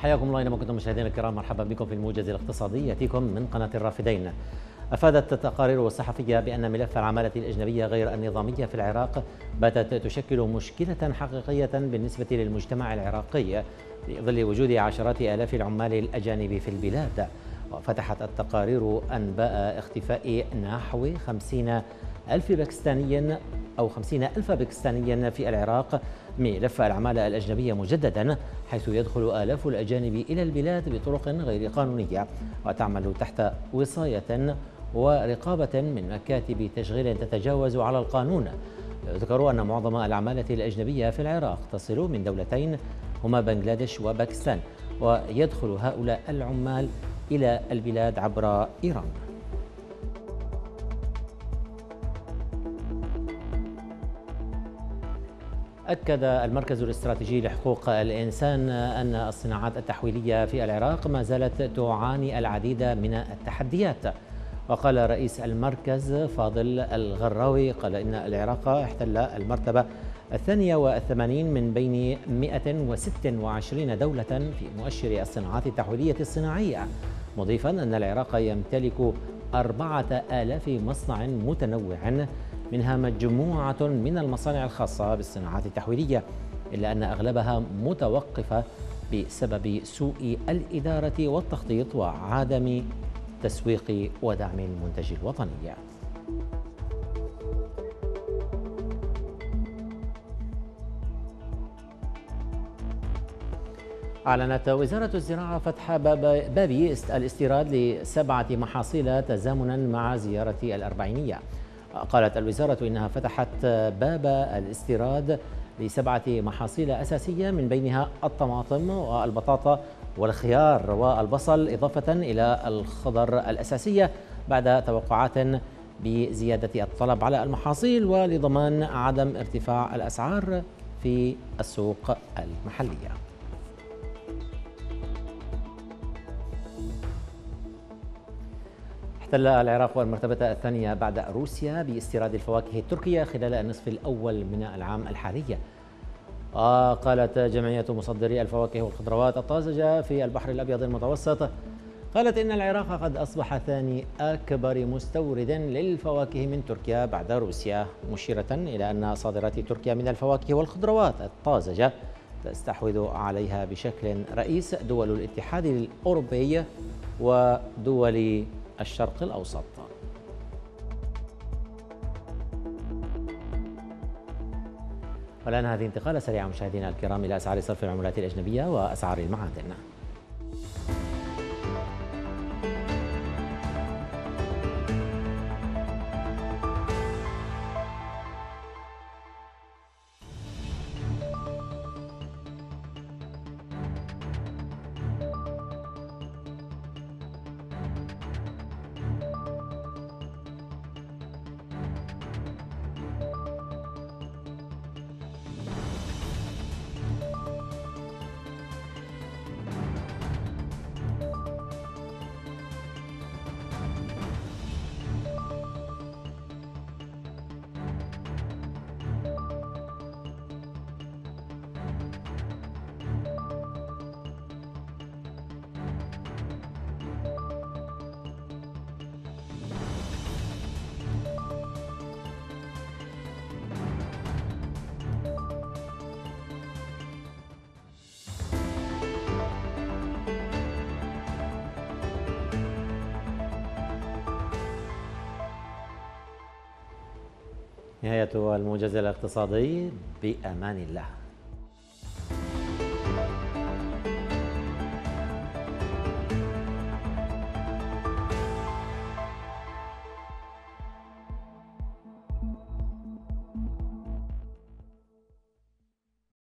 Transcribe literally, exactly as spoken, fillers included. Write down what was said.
حياكم الله اينما كنتم مشاهدينا الكرام، مرحبا بكم في الموجز الاقتصادي ياتيكم من قناه الرافدين. افادت التقارير الصحفيه بان ملف العماله الاجنبيه غير النظاميه في العراق باتت تشكل مشكله حقيقيه بالنسبه للمجتمع العراقي في ظل وجود عشرات الاف العمال الاجانب في البلاد. وفتحت التقارير انباء اختفاء نحو خمسين ألف باكستاني أو خمسين ألف باكستاني في العراق ملف العمالة الأجنبية مجددا، حيث يدخل آلاف الأجانب إلى البلاد بطرق غير قانونية وتعمل تحت وصاية ورقابة من مكاتب تشغيل تتجاوز على القانون. يذكر أن معظم العمالة الأجنبية في العراق تصل من دولتين هما بنغلاديش وباكستان، ويدخل هؤلاء العمال إلى البلاد عبر إيران. أكد المركز الاستراتيجي لحقوق الإنسان أن الصناعات التحويلية في العراق ما زالت تعاني العديد من التحديات. وقال رئيس المركز فاضل الغراوي قال إن العراق احتل المرتبة الثانية والثمانين من بين مئة وستة وعشرين دولة في مؤشر الصناعات التحويلية الصناعية، مضيفا أن العراق يمتلك أربعة آلاف مصنع متنوع، منها مجموعة من المصانع الخاصة بالصناعات التحويلية، إلا أن أغلبها متوقفة بسبب سوء الإدارة والتخطيط وعدم تسويق ودعم المنتج الوطني. أعلنت وزارة الزراعة فتح باب باب الاستيراد لسبعة محاصيل تزامنا مع زيارة الأربعينية. قالت الوزارة إنها فتحت باب الاستيراد لسبعة محاصيل أساسية من بينها الطماطم والبطاطا والخيار والبصل، إضافة إلى الخضر الأساسية بعد توقعات بزيادة الطلب على المحاصيل ولضمان عدم ارتفاع الأسعار في السوق المحلية. احتل العراق المرتبة الثانية بعد روسيا باستيراد الفواكه التركية خلال النصف الأول من العام الحالي. وقالت جمعية مصدري الفواكه والخضروات الطازجة في البحر الأبيض المتوسط قالت إن العراق قد أصبح ثاني أكبر مستورد للفواكه من تركيا بعد روسيا، مشيرة إلى أن صادرات تركيا من الفواكه والخضروات الطازجة تستحوذ عليها بشكل رئيس دول الاتحاد الأوروبي ودول الشرق الأوسط. والآن هذه انتقالة سريعة مشاهدينا الكرام إلى أسعار صرف العملات الأجنبية وأسعار المعادن. نهاية الموجز الاقتصادي، بأمان الله.